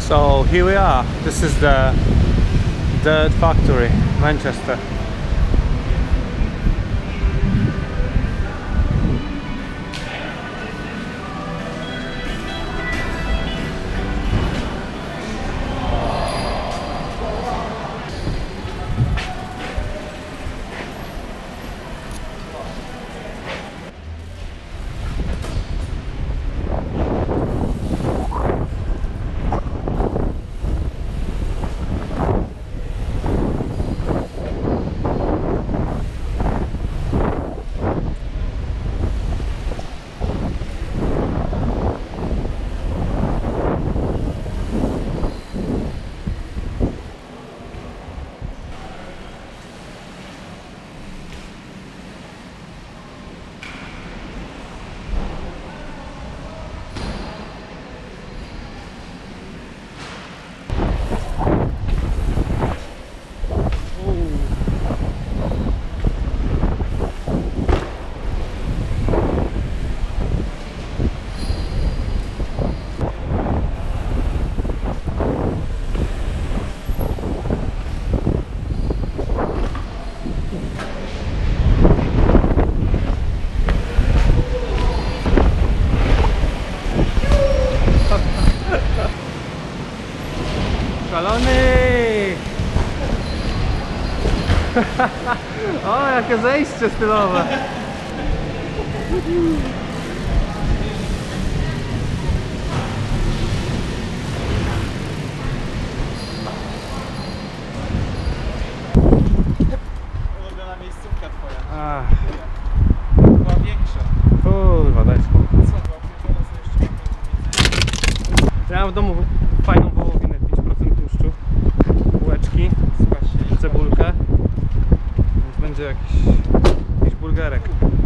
So here we are. This is the Dirt Factory, Manchester. Szalony! O, jakie zejście stylowe! Ulubiona miejscówka twoja. Była większa. Kurwa, daj spokój. Co, teraz jeszcze Ja mam w domu fajną wołowinę, 5% tłuszczu, bułeczki, cebulkę, więc będzie jakiś burgerek.